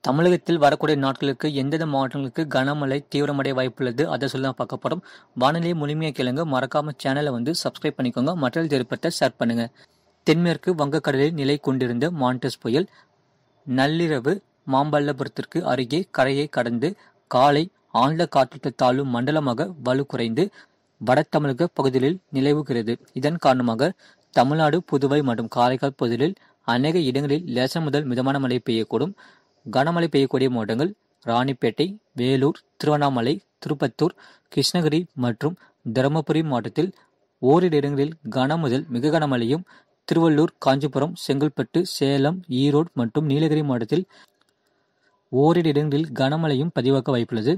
தமிழகத்தில் வரக்கூடிய நாட்களுக்கு எந்தெந்த மாவட்டங்களுக்கு கனமழை தீவிரமடைய வாய்ப்புள்ளது அதை சொல்லி தான் பார்க்க போகிறோம். வானிலையை முழுமையாக கேளுங்க. மறக்காம சேனலை சப்ஸ்கிரைப் பண்ணிக்கோங்க. மற்ற தெரிவிப்பட்ட ஷேர் பண்ணுங்க. தென்மேற்கு வங்கக்கடலில் நிலை கொண்டிருந்த மான்டஸ் புயல் நள்ளிரவு மாமல்லபுரத்திற்கு அருகே கரையை கடந்து காலை ஆழ்ந்த காற்றழுத்த தாழ்வு மண்டலமாக வலு குறைந்து வட தமிழக பகுதிகளில் நிலவுகிறது. இதன் காரணமாக தமிழ்நாடு, புதுவை மற்றும் காரைக்கால் பகுதிகளில் அநேக இடங்களில் லேசான முதல் மிதமான மழை பெய்யக்கூடும். கனமழை பெய்யக்கூடிய மாவட்டங்கள் ராணிப்பேட்டை, வேலூர், திருவண்ணாமலை, திருப்பத்தூர், கிருஷ்ணகிரி மற்றும் தருமபுரி மாவட்டத்தில் ஓரிரு இடங்களில் கன முதல் மிக கனமழையும், திருவள்ளூர், காஞ்சிபுரம், செங்கல்பட்டு, சேலம், ஈரோடு மற்றும் நீலகிரி மாவட்டத்தில் ஓரிரு இடங்களில் கனமழையும் பதிவாக வாய்ப்புள்ளது.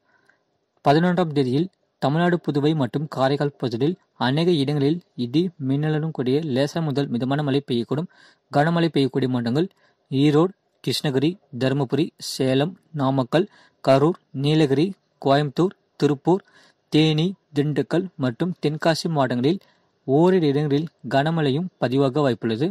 11ஆம் தேதியில் தமிழ்நாடு, புதுவை மற்றும் காரைக்கால் பகுதியில் அநேக இடங்களில் இடி மின்னலுடன் கூடிய லேசான முதல் மிதமான மழை பெய்யக்கூடும். கனமழை பெய்யக்கூடிய மாவட்டங்கள் ஈரோடு, கிருஷ்ணகிரி, தருமபுரி, சேலம், நாமக்கல், கரூர், நீலகிரி, கோயம்புத்தூர், திருப்பூர், தேனி, திண்டுக்கல் மற்றும் தென்காசி மாவட்டங்களில் ஓரிரு இடங்களில் கனமழையும் பதிவாக வாய்ப்புள்ளது.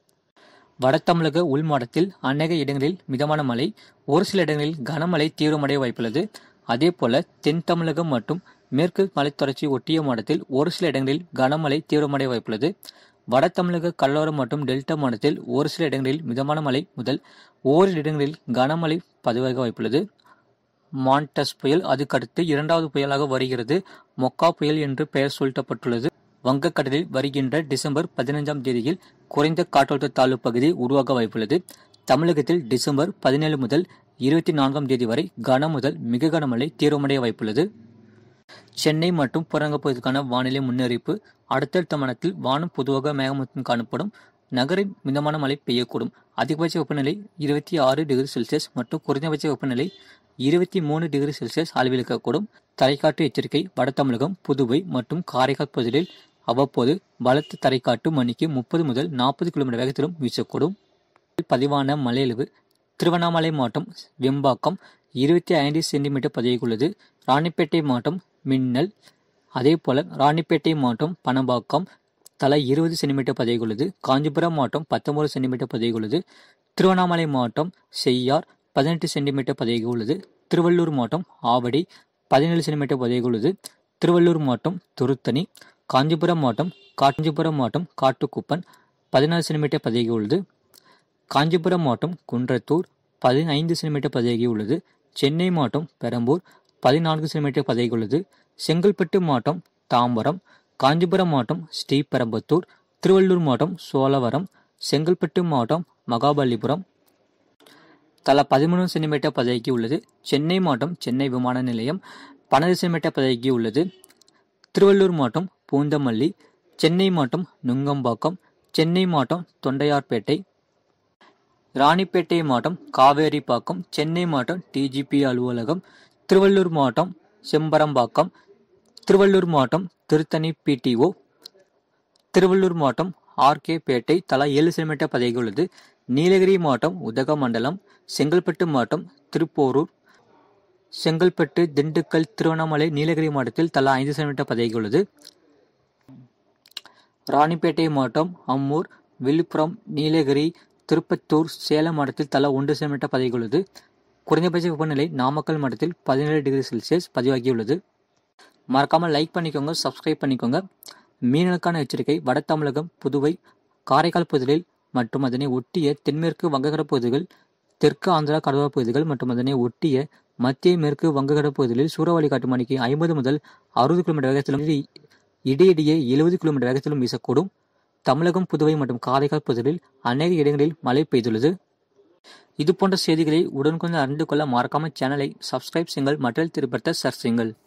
வட தமிழக உள் மாவட்டத்தில் அநேக இடங்களில் மிதமான மழை, ஒரு சில இடங்களில் கனமழை தீவிரமடைய வாய்ப்புள்ளது. அதேபோல தென் தமிழகம் மற்றும் மேற்கு மலைத்தொடர்ச்சி ஒட்டிய மாவட்டத்தில் ஒரு சில இடங்களில் கனமழை தீவிரமடைய வாய்ப்புள்ளது. வட தமிழக கடலோரம் மற்றும் டெல்டா மாவட்டத்தில் ஒரு சில இடங்களில் மிதமான மழை முதல் ஓரிரு இடங்களில் கனமழை பதிவாக வாய்ப்புள்ளது. மான்டஸ் புயல் அதுக்கடுத்து இரண்டாவது புயலாக வருகிறது. மொக்கா புயல் என்று பெயர் சூட்டப்பட்டுள்ளது. வங்கக்கடலில் வருகின்ற டிசம்பர் 15ஆம் தேதியில் குறைந்த காற்றழுத்த தாழ்வு பகுதி உருவாக வாய்ப்புள்ளது. தமிழகத்தில் டிசம்பர் 17 முதல் 24ஆம் தேதி வரை கன முதல் மிக கனமழை தீவிரமடைய வாய்ப்புள்ளது. சென்னை மற்றும் புறநகர் பகுதிக்கான வானிலை முன்னறிவிப்பு. அடுத்தடுத்த மணத்தில் வானம் பொதுவாக மேகமூட்டத்துடன் காணப்படும். நகரில் மிதமான மழை பெய்யக்கூடும். அதிகபட்ச வெப்பநிலை 26 டிகிரி செல்சியஸ் மற்றும் குறைந்தபட்ச வெப்பநிலை 23 டிகிரி செல்சியஸ் அளவில் இருக்கக்கூடும். தரைக்காற்று எச்சரிக்கை. வட தமிழகம், புதுவை மற்றும் காரைக்கால் பகுதிகளில் அவ்வப்போது பலத்த தரைக்காற்று மணிக்கு 30 முதல் 40 கிலோமீட்டர் வேகத்திலும் வீசக்கூடும். பதிவான மழையளவு திருவண்ணாமலை மாவட்டம் வெம்பாக்கம் 25 சென்டிமீட்டர் பதிவாகியுள்ளது. ராணிப்பேட்டை மாவட்டம் மின்னல், அதேபோல ராணிப்பேட்டை மாவட்டம் பனம்பாக்கம் தலா 20 சென்டிமீட்டர் பதிவாகியுள்ளது. காஞ்சிபுரம் மாவட்டம் 19 சென்டிமீட்டர் பதிவாகியுள்ளது. திருவண்ணாமலை மாவட்டம் செய்யார் 18 சென்டிமீட்டர் பதிவாகியுள்ளது. திருவள்ளூர் மாவட்டம் ஆவடி 17 சென்டிமீட்டர் பதிவாகியுள்ளது. திருவள்ளூர் மாவட்டம் துருத்தணி, காஞ்சிபுரம் மாவட்டம் காட்டுக்குப்பன் 16 சென்டிமீட்டர் பதிவாகியுள்ளது. காஞ்சிபுரம் மாவட்டம் குன்றத்தூர் 15 சென்டிமீட்டர் பதிவாகியுள்ளது. சென்னை மாவட்டம் பெரம்பூர் 14 சென்டிமீட்டர் பதிவாகியுள்ளது. செங்கல்பட்டு மாவட்டம் தாம்பரம், காஞ்சிபுரம் மாவட்டம் ஸ்ரீபெரும்புதூர், திருவள்ளூர் மாவட்டம் சோழவரம், செங்கல்பட்டு மாவட்டம் மகாபலிபுரம் தலா 13 சென்டிமீட்டர் பதிவாகியுள்ளது. சென்னை மாவட்டம் சென்னை விமான நிலையம் 12 சென்டிமீட்டர் பதிவாகியுள்ளது. திருவள்ளூர் மாவட்டம் பூந்தமல்லி, சென்னை மாவட்டம் நுங்கம்பாக்கம், சென்னை மாவட்டம் தொண்டையார்பேட்டை, ராணிப்பேட்டை மாவட்டம் காவேரிப்பாக்கம், சென்னை மாவட்டம் டிஜிபி அலுவலகம், திருவள்ளூர் மாவட்டம் செம்பரம்பாக்கம், திருவள்ளூர் மாவட்டம் திருத்தணி பிடிஓ, திருவள்ளூர் மாவட்டம் ஆர்கே பேட்டை தலா 7 சென்டிமீட்டர் பதிவாகியுள்ளது. நீலகிரி மாவட்டம் உதகமண்டலம், செங்கல்பட்டு மாவட்டம் திருப்போரூர், செங்கல்பட்டு, திண்டுக்கல், திருவண்ணாமலை, நீலகிரி மாவட்டத்தில் தலா 5 சென்டிமீட்டர் பதிவாகியுள்ளது. ராணிப்பேட்டை மாவட்டம் அம்மூர், விழுப்புரம், நீலகிரி, திருப்பத்தூர், சேலம் மாவட்டத்தில் தலா 1 சென்டிமீட்டர் பதிவாகியுள்ளது. குறைந்தபட்ச வெப்பநிலை நாமக்கல் மாவட்டத்தில் 17 டிகிரி செல்சியஸ் பதிவாகியுள்ளது. மறக்காமல் லைக் பண்ணிக்கோங்க, சப்ஸ்கிரைப் பண்ணிக்கோங்க. மீனவர்களுக்கான எச்சரிக்கை. வட தமிழகம், புதுவை, காரைக்கால் பகுதிகளில் மற்றும் அதனை ஒட்டிய தென்மேற்கு வங்கக்கடல் பகுதிகள், தெற்கு ஆந்திரா கடலோர பகுதிகள் மற்றும் அதனை ஒட்டிய மத்திய மேற்கு வங்கக்கடல் பகுதிகளில் சூறாவளி காற்று மணிக்கு 50 முதல் 60 கிலோமீட்டர் வேகத்திலும் இடையிடையே 70 கிலோமீட்டர் வேகத்திலும் வீசக்கூடும். தமிழகம், புதுவை மற்றும் காரைக்கால் பகுதிகளில் அநேக இடங்களில் மழை பெய்துள்ளது. இது போன்ற செய்திகளை உடனுக்குடன் அறிந்து கொள்ள மறக்காம சேனலை சப்ஸ்கிரைப் செய்யுங்கள். மற்ற திருப்பத்தை ஷேர் செய்யுங்கள்.